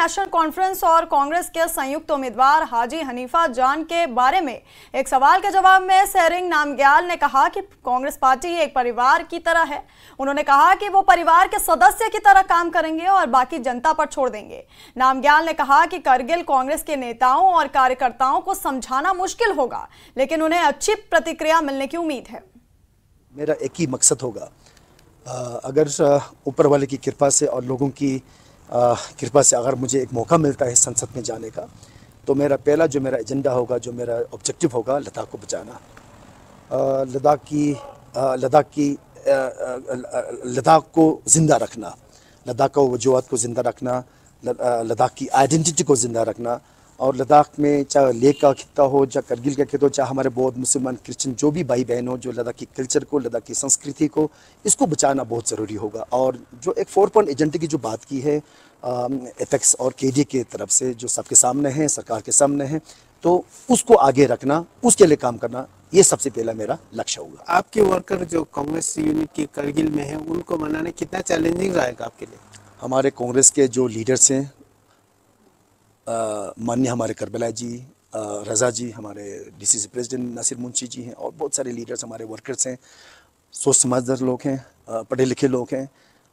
National conference और कांग्रेस के संयुक्त उम्मीदवार हाजी हनीफा जान के बारे में एक सवाल के जवाब में सेरिंग नामग्याल ने कहा कि कांग्रेस पार्टी एक परिवार की तरह है। उन्होंने कहा कि वो परिवार के सदस्य की तरह काम करेंगे और बाकी जनता पर छोड़ देंगे। नामग्याल ने कहा कि करगिल कांग्रेस के नेताओं और कार्यकर्ताओं को समझाना मुश्किल होगा, लेकिन उन्हें अच्छी प्रतिक्रिया मिलने की उम्मीद है। मेरा एक ही मकसद होगा, अगर ऊपर वाले की कृपा से और लोगों की कृपा से अगर मुझे एक मौका मिलता है संसद में जाने का, तो मेरा पहला जो मेरा एजेंडा होगा, जो मेरा ऑब्जेक्टिव होगा, लद्दाख को बचाना। लद्दाख को ज़िंदा रखना, लद्दाख का वजूद को ज़िंदा रखना, लद्दाख की आइडेंटिटी को ज़िंदा रखना। और लद्दाख में चाहे लेह का खित्ता हो, चाहे करगिल का खित्ता हो, चाहे हमारे बौद्ध मुसलमान क्रिश्चियन जो भी भाई बहन हो, जो लद्दाख की कल्चर को, लद्दाख की संस्कृति को, इसको बचाना बहुत ज़रूरी होगा। और जो एक 4 पॉइंट एजेंडे की जो बात की है एपेक्स और केडी के तरफ से, जो सबके सामने है, सरकार के सामने है, तो उसको आगे रखना, उसके लिए काम करना, ये सबसे पहला मेरा लक्ष्य होगा। आपके वर्कर जो कांग्रेस यूनिट की करगिल में है, उनको मनाने कितना चैलेंजिंग रहेगा आपके लिए? हमारे कांग्रेस के जो लीडर्स हैं, माननीय हमारे करबला जी, रज़ा जी, हमारे डीसीसी प्रेसिडेंट नासिर मुंशी जी हैं, और बहुत सारे लीडर्स हमारे वर्कर्स हैं, सोच समझदार लोग हैं, पढ़े लिखे लोग हैं,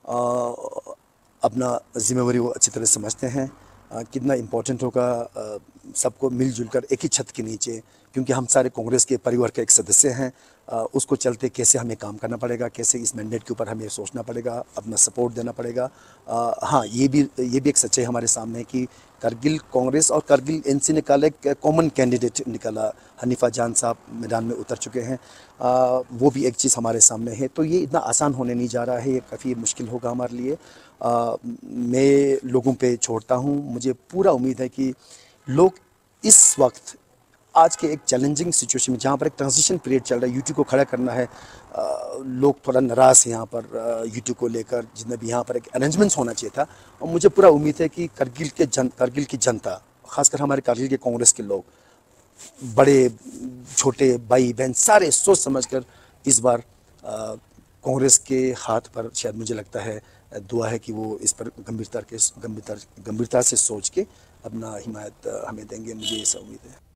अपना जिम्मेवारी वो अच्छी तरह समझते हैं। कितना इम्पोर्टेंट होगा सबको मिलजुल कर एक ही छत के नीचे, क्योंकि हम सारे कांग्रेस के परिवार के एक सदस्य हैं, उसको चलते कैसे हमें काम करना पड़ेगा, कैसे इस मैंडेट के ऊपर हमें सोचना पड़ेगा, अपना सपोर्ट देना पड़ेगा। हाँ, ये भी एक सच्चाई हमारे सामने है कि करगिल कांग्रेस और करगिल एनसी निकाला, एक कॉमन कैंडिडेट निकाला, हनीफा जान साहब मैदान में उतर चुके हैं। वो भी एक चीज़ हमारे सामने है, तो ये इतना आसान होने नहीं जा रहा है, ये काफ़ी मुश्किल होगा हमारे लिए। मैं लोगों पे छोड़ता हूँ, मुझे पूरा उम्मीद है कि लोग इस वक्त आज के एक चैलेंजिंग सिचुएशन में, जहाँ पर एक ट्रांजिशन पीरियड चल रहा है, यूटी को खड़ा करना है, लोग थोड़ा नाराज़ हैं यहाँ पर यूटी को लेकर, जितने भी यहाँ पर एक अरेंजमेंट्स होना चाहिए था। और मुझे पूरा उम्मीद है कि करगिल की जनता, खासकर हमारे करगिल के कांग्रेस के लोग, बड़े छोटे भाई बहन सारे सोच समझकर इस बार कांग्रेस के हाथ पर, शायद मुझे लगता है, दुआ है कि वो इस पर गंभीरता से सोच के अपना हिमायत हमें देंगे, मुझे ऐसा उम्मीद है।